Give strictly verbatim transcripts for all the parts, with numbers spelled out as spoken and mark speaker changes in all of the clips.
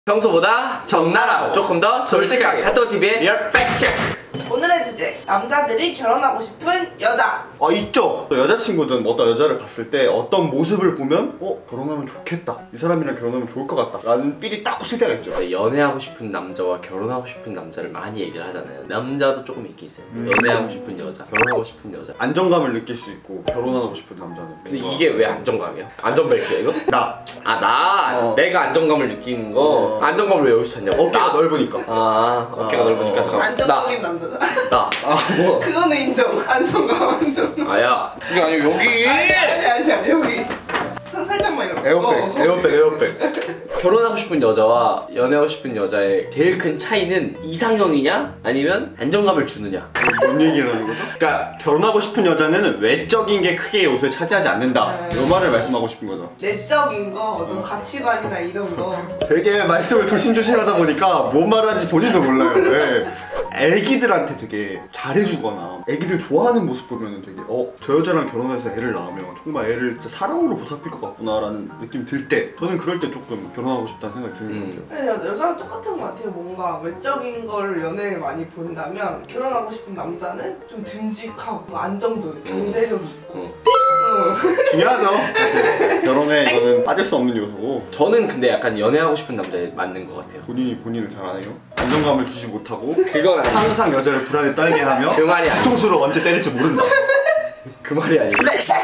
Speaker 1: 평소보다 적나라하고 조금 더 솔직하게 핫도그티비의 리얼 팩트체크.
Speaker 2: 오늘의 주제, 남자들이 결혼하고 싶은 여자.
Speaker 3: 어 있죠. 또 여자친구든 어떤 여자를 봤을 때 어떤 모습을 보면 어? 결혼하면 좋겠다, 이 사람이랑 결혼하면 좋을 것 같다 라는 삘이 딱 꽂힐 때가 있죠.
Speaker 1: 연애하고 싶은 남자와 결혼하고 싶은 남자를 많이 얘기를 하잖아요. 남자도 조금 있긴 있어요. 음. 연애하고 싶은 여자, 결혼하고 싶은 여자.
Speaker 3: 안정감을 느낄 수 있고 결혼하고 싶은 남자는
Speaker 1: 근데 이게 왜 안정감이야? 안전벨트야 이거?
Speaker 3: 나!
Speaker 1: 아 나!
Speaker 3: 어.
Speaker 1: 내가 안정감을 느끼는 거.
Speaker 3: 어.
Speaker 1: 안정감을 왜 여기서 찾냐고.
Speaker 3: 어깨가
Speaker 1: 나.
Speaker 3: 넓으니까.
Speaker 1: 아 어깨가
Speaker 3: 아,
Speaker 1: 넓으니까
Speaker 3: 어.
Speaker 1: 잠깐만.
Speaker 2: 안정적인 남자다.
Speaker 1: 나.
Speaker 3: 아 뭐?
Speaker 2: 그거는 인정. 안정감 안정.
Speaker 1: 아야 이게 아니고 여기.
Speaker 2: 아니 아니 아니 여기. 살- 살짝만 이렇게.
Speaker 3: 에어백,
Speaker 2: 어.
Speaker 3: 에어백, 에어백.
Speaker 1: 결혼하고 싶은 여자와 연애하고 싶은 여자의 제일 큰 차이는 이상형이냐 아니면 안정감을 주느냐.
Speaker 3: 뭔 얘기를 하는 거죠? 그러니까 결혼하고 싶은 여자는 외적인 게 크게 요소에 차지하지 않는다,
Speaker 2: 네.
Speaker 3: 이 말을 말씀하고 싶은 거죠.
Speaker 2: 내적인 거, 어떤 가치관이나 이런 거.
Speaker 3: 되게 말씀을 조심조심하다 보니까 뭔 말하는지 본인도 몰라요. 네. 애기들한테 되게 잘해주거나 애기들 좋아하는 모습 보면 되게 어? 저 여자랑 결혼해서 애를 낳으면 정말 애를 진짜 사랑으로 보살필 것 같구나 라는 느낌이 들 때, 저는 그럴 때 조금 결혼하고 싶다는 생각이 드는
Speaker 1: 음.
Speaker 3: 것 같아요.
Speaker 2: 근데 여- 여자는 똑같은 것 같아요. 뭔가 외적인 걸 연애를 많이 본다면 결혼하고 싶은 남자는 좀 듬직하고 안정적이고 경제력 있고.
Speaker 1: 음.
Speaker 2: 응.
Speaker 3: 중요하죠. 사실 결혼에 이거는 빠질 수 없는 요소고.
Speaker 1: 저는 근데 약간 연애하고 싶은 남자에 맞는 것 같아요.
Speaker 3: 본인이 본인을 잘 아네요. 안정감을 주지 못하고
Speaker 1: 그건 아니지.
Speaker 3: 항상 여자를 불안에 떨게 하며
Speaker 1: 그 말이 아니고.
Speaker 3: 뒤통수로 언제 때릴지 모른다.
Speaker 1: 그 말이 아니고.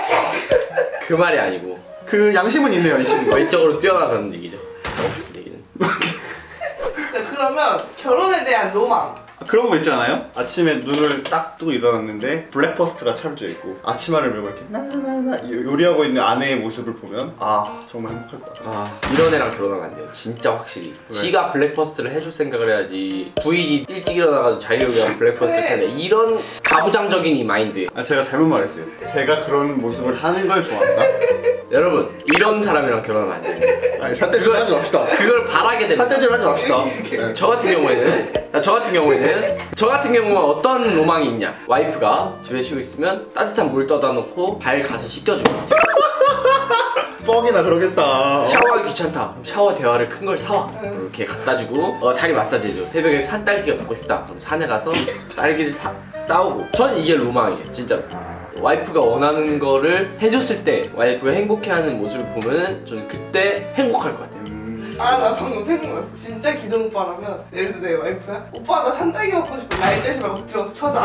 Speaker 1: 그 말이 아니고.
Speaker 3: 그 양심은 있네요, 이 친구가.
Speaker 1: 외적으로 뛰어나가는 얘기죠. 하고 싶은 얘기는.
Speaker 2: 그러니까 그러면 결혼에 대한 로망.
Speaker 3: 그런 거 있지 않아요? 아침에 눈을 딱 뜨고 일어났는데 블랙퍼스트가 차려져 있고 아침알을 메고 이렇게 나나나 요리하고 있는 아내의 모습을 보면 아 정말 행복할 것 같아.
Speaker 1: 아 이런 애랑 결혼하면 안 돼요. 진짜 확실히.
Speaker 3: 왜?
Speaker 1: 지가 블랙퍼스트를 해줄 생각을 해야지. 부인이 일찍 일어나가지고 자기를 위한 블랙퍼스트
Speaker 2: 그래.
Speaker 1: 차려. 이런 가부장적인 이 마인드.
Speaker 3: 아 제가 잘못 말했어요. 제가 그런 모습을 하는 걸 좋아한다?
Speaker 1: 여러분 이런 사람이랑 결혼하면 안 돼요.
Speaker 3: 아니 삿대질 하지 맙시다.
Speaker 1: 그걸 바라게 됩니다.
Speaker 3: 삿대질 하지 맙시다. 네.
Speaker 1: 저 같은 경우에는 저 같은 경우에는 저 같은 경우는 어떤 로망이 있냐. 와이프가 집에 쉬고 있으면 따뜻한 물 떠다 놓고 발 가서 씻겨주고.
Speaker 3: 뻥이나 그러겠다.
Speaker 1: 샤워하기 귀찮다. 그럼 샤워 대화를 큰 걸 사와. 이렇게 갖다 주고 어, 다리 마사지 해줘. 새벽에 산 딸기가 먹고 싶다. 그럼 산에 가서 딸기를 사, 따오고. 전 이게 로망이에요. 진짜로. 와이프가 원하는 거를 해줬을 때 와이프가 행복해하는 모습을 보면 저는 그때 행복할 것 같아요.
Speaker 2: 아 나 방금 생각났어. 진짜 기동 오빠라면 예를 들어 내 와이프야. 오빠 나 산딸기 먹고 싶어. 날 째지 말고 들어서 쳐자.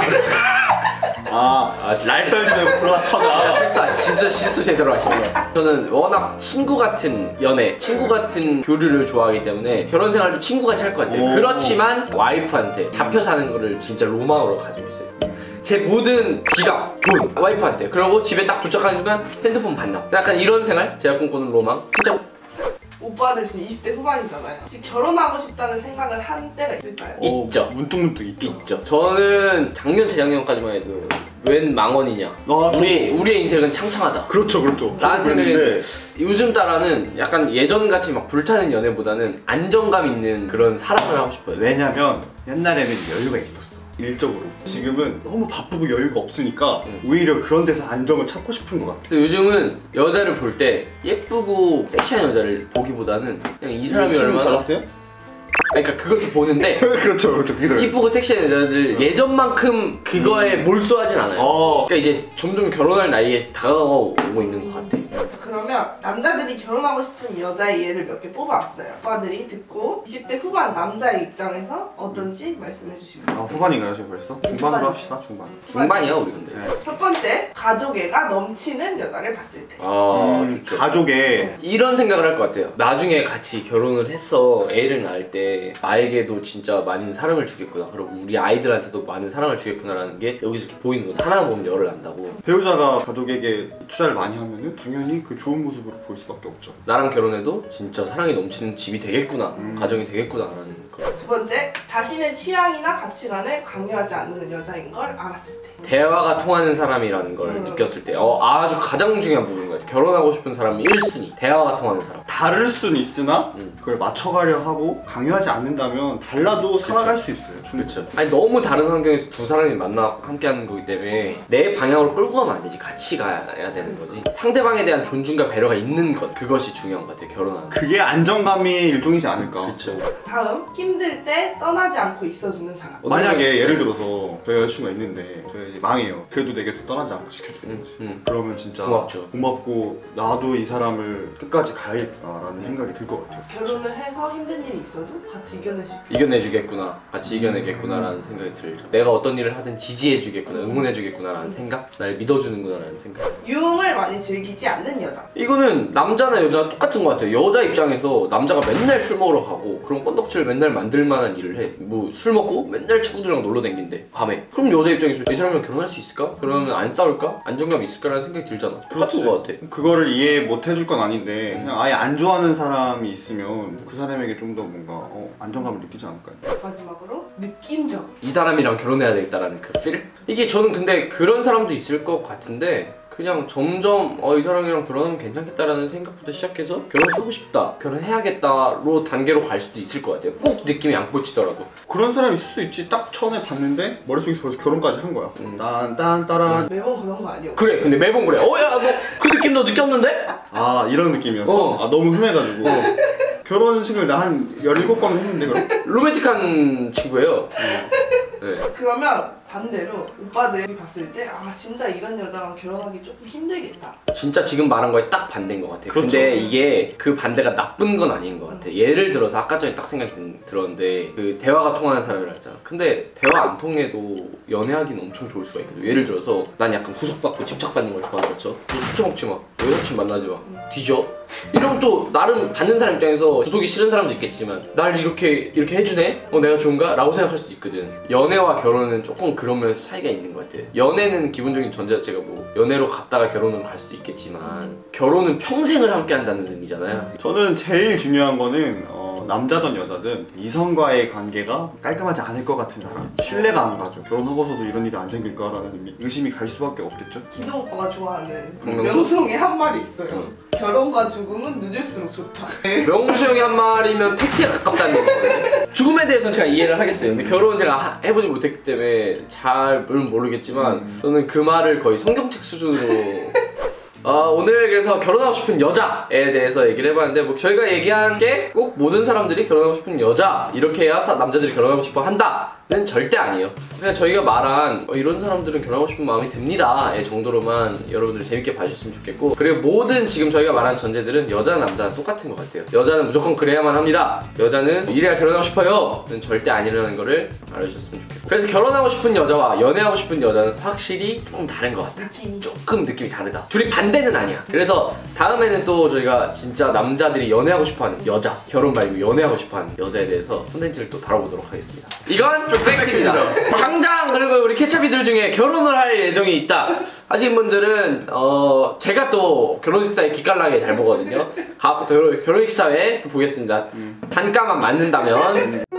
Speaker 3: 아,
Speaker 1: 아, 진짜.
Speaker 3: 날 떨지 말고 들어가
Speaker 1: 진짜
Speaker 3: 쳐다.
Speaker 1: 실수, 진짜 실수 제대로 하시는 거예요. 저는 워낙 친구 같은 연애, 친구 같은 교류를 좋아하기 때문에 결혼 생활도 친구같이 할 것 같아요.
Speaker 3: 오.
Speaker 1: 그렇지만 와이프한테 잡혀 사는 거를 진짜 로망으로 가지고 있어요. 제 모든 지갑, 돈 와이프한테. 그리고 집에 딱 도착하는 순간 핸드폰 반납. 약간 이런 생활? 제가 꿈꾸는 로망. 진짜.
Speaker 2: 오빠들 지금 이십 대 후반이잖아요. 지금 결혼하고 싶다는 생각을 한 때가 있을까요?
Speaker 1: 이- 있죠.
Speaker 3: 문득문득 있죠.
Speaker 1: 있죠. 저는 작년 재작년까지만 해도 웬 망언이냐.
Speaker 3: 아,
Speaker 1: 우리 우리의 인생은 창창하다.
Speaker 3: 그렇죠, 그렇죠.
Speaker 1: 라는
Speaker 3: 저도
Speaker 1: 생각이
Speaker 3: 그랬는데
Speaker 1: 요즘 따라는 약간 예전같이 막 불타는 연애보다는 안정감 있는 그런 사랑을 하고 싶어요.
Speaker 3: 왜냐면 옛날에는 여유가 있었어, 일적으로. 지금은 너무 바쁘고 여유가 없으니까
Speaker 1: 응.
Speaker 3: 오히려 그런 데서 안정을 찾고 싶은 것 같아.
Speaker 1: 근데 요즘은 여자를 볼 때 예쁘고 섹시한 여자를 보기보다는 그냥 이 사람이
Speaker 3: 질문
Speaker 1: 얼마나
Speaker 3: 받았어요?
Speaker 1: 아니, 그러니까 그것도 보는데
Speaker 3: 그렇죠, 그렇죠. 그게 들어요.
Speaker 1: 이쁘고 섹시한 여자들 예전만큼 그거에 몰두하진 않아요.
Speaker 3: 어.
Speaker 1: 그러니까 이제 점점 결혼할 나이에 다가오고 있는 것 같아.
Speaker 2: 그러면 남자들이 결혼하고 싶은 여자의 예를 몇 개 뽑아왔어요. 오빠들이 듣고 이십 대 후반 남자의 입장에서 어떤지 말씀해 주시면
Speaker 3: 아, 후반인가요, 지금 벌써? 중반으로 합시다, 중반.
Speaker 1: 중반이야 우리 근데.
Speaker 3: 네.
Speaker 2: 첫 번째, 가족애가 넘치는 여자를 봤을 때.
Speaker 1: 아
Speaker 3: 음,
Speaker 1: 좋죠.
Speaker 3: 가족에
Speaker 1: 이런 생각을 할 것 같아요. 나중에 같이 결혼을 해서 애를 낳을 때 나에게도 진짜 많은 사랑을 주겠구나. 그리고 우리 아이들한테도 많은 사랑을 주겠구나라는 게 여기서 이렇게 보이는 거죠. 하나 보면 열을 안다고.
Speaker 3: 배우자가 가족에게 투자를 많이 하면은 당연히 그 좋은 모습으로 볼 수밖에 없죠.
Speaker 1: 나랑 결혼해도 진짜 사랑이 넘치는 집이 되겠구나.
Speaker 3: 음.
Speaker 1: 가정이 되겠구나라는 거.
Speaker 2: 두 번째, 자신의 취향이나 가치관을 강요하지 않는 여자인 걸 알았을 때.
Speaker 1: 대화가 통하는 사람이라는 걸
Speaker 2: 음.
Speaker 1: 느꼈을 때 어, 아주 가장 중요한 부분인 것 같아요. 결혼하고 싶은 사람 일 순위, 대화가 통하는 사람.
Speaker 3: 다를 수는 있으나
Speaker 1: 음.
Speaker 3: 그걸 맞춰가려 하고 강요하지 않는다면 달라도 살아갈 수 있어요.
Speaker 1: 그렇죠. 아니 너무 다른 환경에서 두 사람이 만나 함께하는 거기 때문에 내 방향으로 끌고 가면 안 되지. 같이 가야 되는 거지. 상대방에 대한 존중과 배려가 있는 것, 그것이 중요한 것 같아요. 결혼하는 거.
Speaker 3: 그게 안정감의 일종이지 않을까.
Speaker 1: 그렇죠.
Speaker 2: 다음, 힘들 때 떠나지 않고 있어주는 사람.
Speaker 3: 만약에 예를 들어서 저희 여자친구가 있는데 저희 이제 망해요. 그래도 내게 떠나지 않고 지켜주는
Speaker 1: 음,
Speaker 3: 거지.
Speaker 1: 음.
Speaker 3: 그러면 진짜
Speaker 1: 고맙죠.
Speaker 3: 고맙고 나도 이 사람을 끝까지 가야겠다라는 생각이 들 것 같아요.
Speaker 2: 결혼을 해서 힘든 일이 있어도 같이 이겨낼 수 있고.
Speaker 1: 이겨내주겠구나, 같이 이겨내겠구나라는 생각이 들죠. 내가 어떤 일을 하든 지지해주겠구나, 응원해주겠구나라는 생각, 날 믿어주는구나라는 생각.
Speaker 2: 유흥을 많이 즐기지 않는 여자.
Speaker 1: 이거는 남자나 여자가 똑같은 것 같아요. 여자 입장에서 남자가 맨날 술 먹으러 가고 그런 건덕지를 맨날 만들 만한 일을 해. 뭐 술 먹고 맨날 친구들이랑 놀러 댕긴대, 밤에. 그럼 여자 입장에서 이 사람이랑 결혼할 수 있을까? 그러면 안 싸울까? 안정감 있을까라는 생각이 들잖아. 똑같은 것 같아.
Speaker 3: 그거를 이해 못 해줄 건 아닌데 그냥 아예 안 좋아하는 사람이 있으면 그 사람에게 좀 더 뭔가 어, 안정감을 느끼지 않을까요?
Speaker 2: 마지막으로 느낌적.
Speaker 1: 이 사람이랑 결혼해야 되겠다라는 그 필? 이게 저는 근데 그런 사람도 있을 것 같은데 그냥 점점 어, 이 사람이랑 결혼하면 괜찮겠다라는 생각부터 시작해서 결혼하고 싶다, 결혼해야겠다로 단계로 갈 수도 있을 것 같아요. 꼭 느낌이 안 꽂히더라도.
Speaker 3: 그런 사람 있을 수 있지. 딱 처음에 봤는데 머릿속에서 벌써 결혼까지 한 거야.
Speaker 1: 음.
Speaker 3: 딴딴따란.
Speaker 2: 매번 그런 거 아니야.
Speaker 1: 그래, 근데 매번 그래. 어, 야, 너 그 느낌 너 느꼈는데?
Speaker 3: 아 이런 느낌이었어?
Speaker 1: 어.
Speaker 3: 아 너무 흔해가지고 결혼식을 나 한 열일곱 번 했는데 그럼?
Speaker 1: 로맨틱한 친구예요. 네.
Speaker 2: 그러면 반대로 오빠들이 봤을 때 아 진짜 이런 여자랑 결혼하기 조금 힘들겠다.
Speaker 1: 진짜 지금 말한 거에 딱 반대인 것 같아요.
Speaker 3: 그렇죠.
Speaker 1: 근데 이게 그 반대가 나쁜 건 아닌 것 같아요. 예를 들어서 아까 전에 딱 생각이 들었는데 그 대화가 통하는 사람이라 했잖아. 근데 대화 안 통해도 연애하기는 엄청 좋을 수가 있거든. 예를 들어서 난 약간 구속받고 집착받는 걸 좋아하는 거죠. 너 술 처먹지 마, 여자친 만나지 마, 뒤져. 이런 또 나름 받는 사람 입장에서 구속이 싫은 사람도 있겠지만 날 이렇게 이렇게 해주네? 어 내가 좋은가? 라고 생각할 수도 있거든. 연애와 결혼은 조금 그런 면에서 차이가 있는 것 같아요. 연애는 기본적인 전제 자체가 뭐 연애로 갔다가 결혼으로 갈 수도 있겠지만 결혼은 평생을 함께 한다는 의미잖아요.
Speaker 3: 저는 제일 중요한 거는 어, 남자든 여자든 이성과의 관계가 깔끔하지 않을 것 같은 사람. 신뢰가 안 가죠. 결혼하고서도 이런 일이 안 생길까라는 의심이 갈 수밖에 없겠죠.
Speaker 2: 기동 오빠가 좋아하는
Speaker 1: 박명수?
Speaker 2: 명수형의 한 말이 있어요.
Speaker 1: 응.
Speaker 2: 결혼과 죽음은 늦을수록 좋다.
Speaker 1: 명수 형이 한 말이면 팩트에 가깝다는 거거든요. 죽음에 대해서는 제가 이해를 하겠어요. 근데 결혼은 제가 하, 해보지 못했기 때문에 잘은 모르겠지만
Speaker 3: 음.
Speaker 1: 저는 그 말을 거의 성경책 수준으로 어, 오늘 그래서 결혼하고 싶은 여자에 대해서 얘기를 해봤는데 뭐 저희가 얘기한 게 꼭 모든 사람들이 결혼하고 싶은 여자 이렇게 해야 사, 남자들이 결혼하고 싶어 한다는 절대 아니에요. 그냥 저희가 말한 어, 이런 사람들은 결혼하고 싶은 마음이 듭니다 의 정도로만 여러분들 재밌게 봐주셨으면 좋겠고, 그리고 모든 지금 저희가 말한 전제들은 여자는 남자는 똑같은 것 같아요. 여자는 무조건 그래야만 합니다, 여자는 이래야 결혼하고 싶어요 는 절대 아니라는 거를 알아주셨으면 좋겠고, 그래서 결혼하고 싶은 여자와 연애하고 싶은 여자는 확실히 조금 다른 것 같아요.
Speaker 2: 느낌이
Speaker 1: 조금 느낌이 다르다. 둘이 반대는 아니야. 그래서 다음에는 또 저희가 진짜 남자들이 연애하고 싶어하는 여자, 결혼 말고 연애하고 싶어하는 여자에 대해서 콘텐츠를 또 다뤄보도록 하겠습니다. 이건 팩트입니다. 당장 그리고 우리 케찹이들 중에 결혼을 할 예정이 있다 하신 분들은 어 제가 또 결혼식사에 기깔나게 잘 보거든요. 가갖고 또 결혼식사회 또 보겠습니다. 단가만 맞는다면